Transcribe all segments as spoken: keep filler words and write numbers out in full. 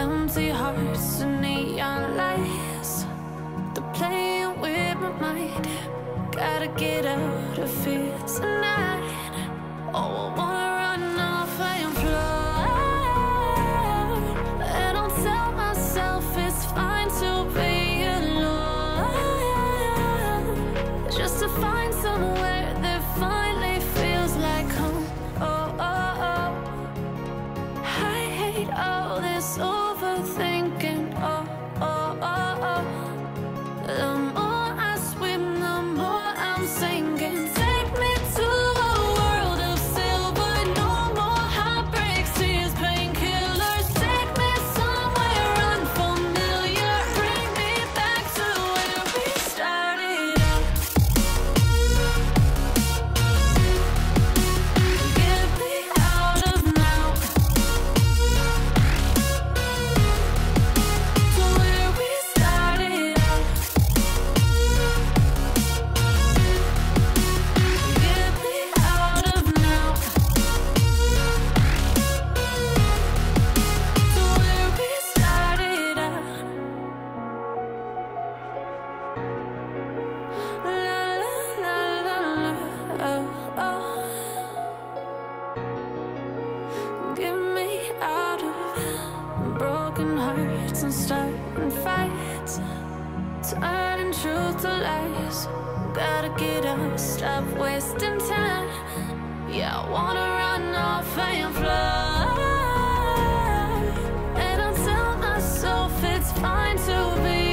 Empty hearts and neon lights, they're playing with my mind. Gotta get out of here tonight. Oh, I wanna run off and fly, and I'll tell myself it's fine to be alone, just to find somewhere that finally feels like home. Oh, oh, oh. I hate all this overthinking. Oh, oh, oh, oh. The more I swim, the more I'm sinking. Take me to a world of silver, no more heartbreaks, tears, painkillers. Take me somewhere unfamiliar, bring me back to where we started out. Get me out of now, to where we started out. Get me out of now, to where we started out. La la la la la, oh, oh. Get me out of broken hearts and starting fights, turning truth to lies. Gotta get up, stop wasting time. Yeah, I wanna run off and fly, and I'll tell myself it's fine to be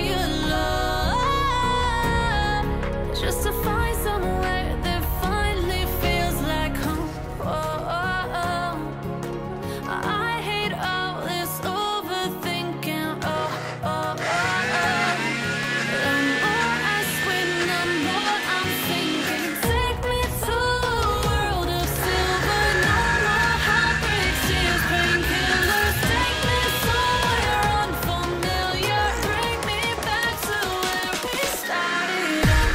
alone, just to find somewhere that finally feels like home. Oh, oh, oh. I hate all this overthinking. Oh, oh, oh, oh. The more I swim, the more I'm sinking. Take me to a world of silver, no more heartbreaks, tears, painkillers. Take me somewhere unfamiliar, bring me back to where we started out.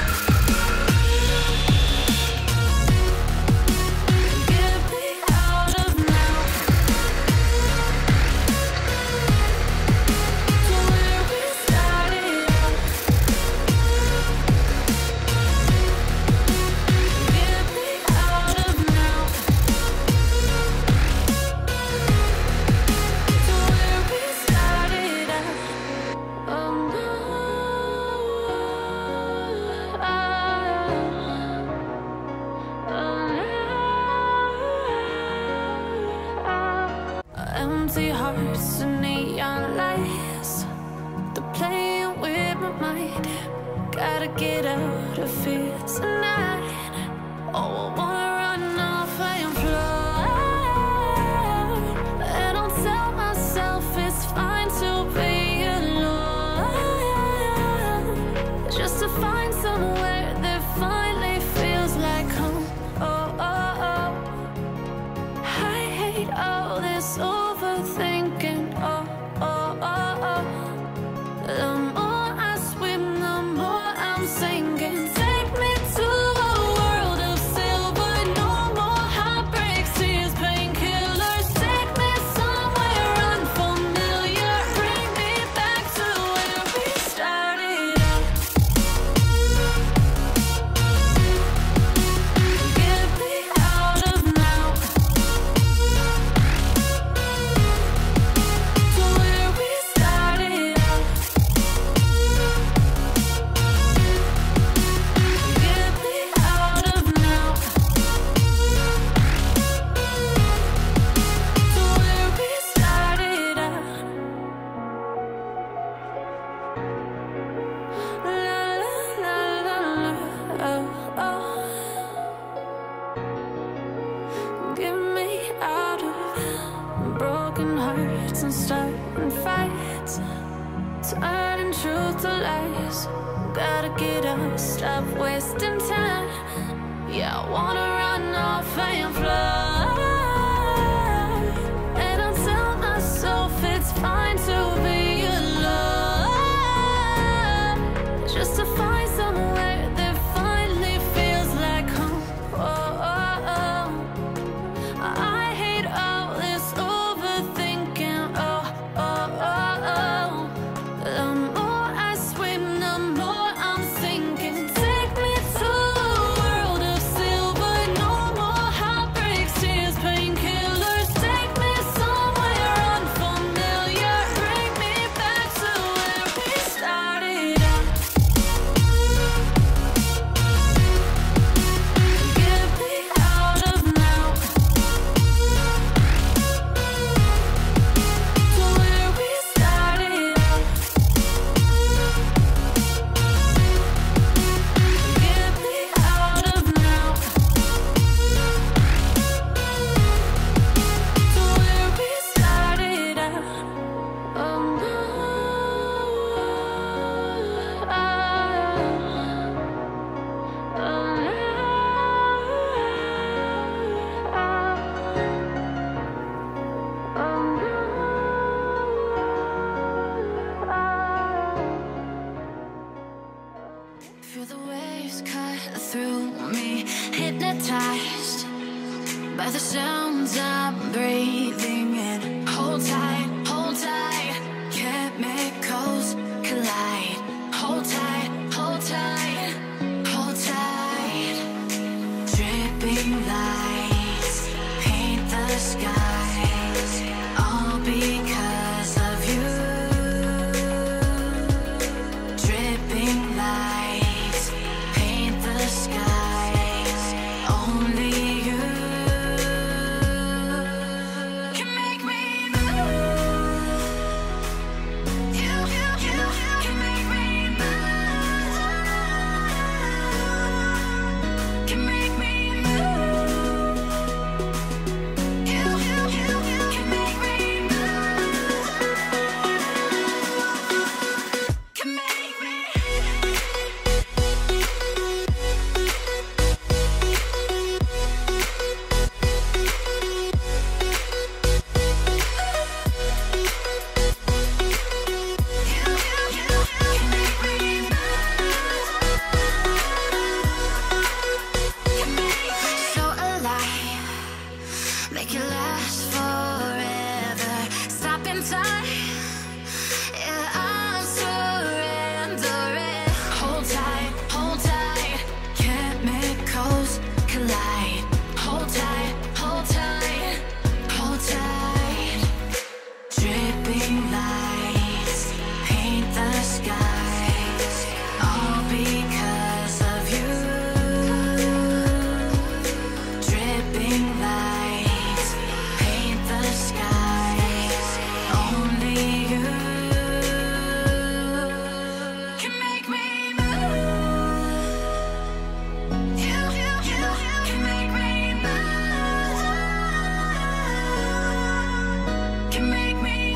Get me out of now, to where we started out. Get me out of now, to where we started out. Oh no, empty hearts and neon lights, they're playing with my mind. Gotta get out of here tonight. Oh, I wanna run off and fly, and I'll tell myself it's fine to be alone, just to find somewhere that finally feels like home. Oh, oh, oh. I hate all this overthinking. Oh, oh, oh, oh. The more I swim, the more I'm sinking. Take me to a world of silver, no more heartbreaks, tears, painkillers. Take me somewhere unfamiliar, bring me back to where we started out. Get me out of now, to where we started out. Get me out of now, to where we started out. La la la la la, oh, oh. Get me out of broken hearts and starting fights, turning truth to lies. Gotta get up, stop wasting time. Yeah, I wanna run off and fly, and I'll tell myself it's fine to be alone, just to find somewhere that finally feels like home. Oh, oh, oh. I hate all this overthinking. Oh, oh, oh. by the sounds I'm breathing in. Hold tight, hold tight, chemicals collide. Hold tight, hold tight, hold tight. Dripping lights paint the skies, all because of you. Dripping lights paint the skies, only you can make me move. You, you, you can make me move. Can make me move. You, you, you can make me move. Can make me. So alive, make it last forever. Stop in time, yeah, I'm surrendering. Hold tight, hold tight, chemicals collide. Hold tight, hold tight, hold tight. Dripping lights paint the skies, all because of you. Dripping lights paint the skies, only you can make me move. You, you, you can make me move. Can make me